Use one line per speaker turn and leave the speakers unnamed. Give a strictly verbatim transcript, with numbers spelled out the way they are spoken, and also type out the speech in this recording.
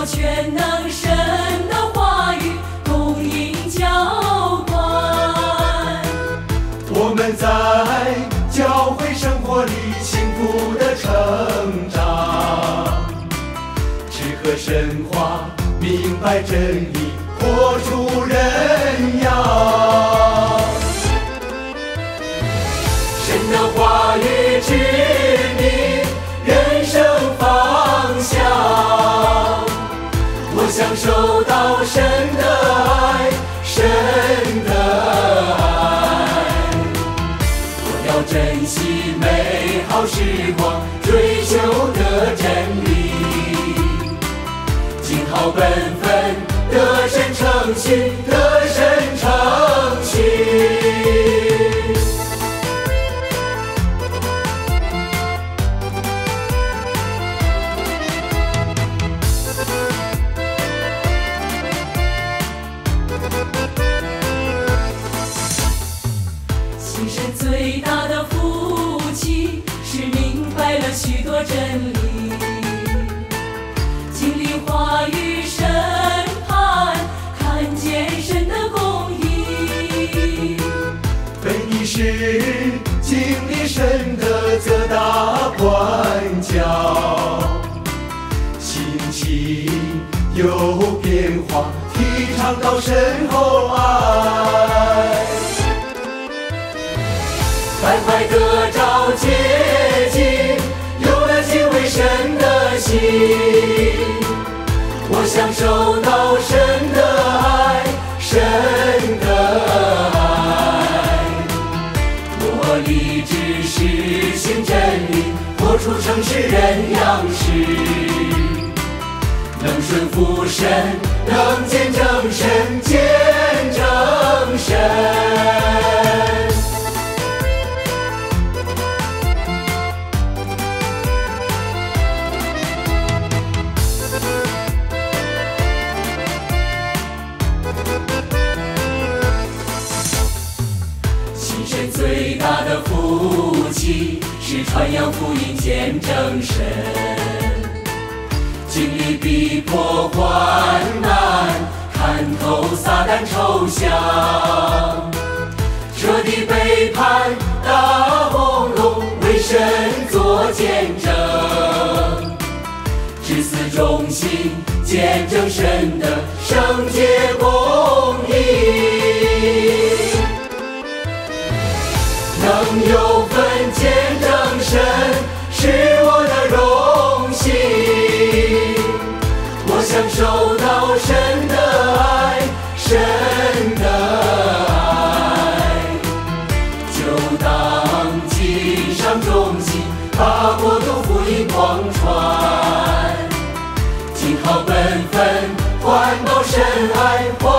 要全能神的话语供应浇灌。
我们在教会生活里幸福的成长，只可神话，明白真理，活出人样。神的话语指明人生方向，我享受到神的爱，神的爱。我要珍惜美好时光，追求的真理，尽好本分，得神称许，得神称许。
其实最大的福气是明白了许多真理，经历话语审判，看见神的公义。
本你是经历神的责打管教，心情有变化，体尝到深厚爱。快快得着洁净，有了敬畏神的心，我享受到神的爱，神的爱。我立志实行真理，活出诚实人样式，能顺服神，能见证神，见证神。最大的福气是传扬福音，见证神，经历逼迫患难，看透撒旦抽象，彻底背叛大红龙，为神作见证，至死忠心，见证神的圣洁公义。能有份见证神，是我的荣幸。我享受到神的爱，神的爱。就当尽上忠心，把国度福音广传，尽好本分，环保神爱。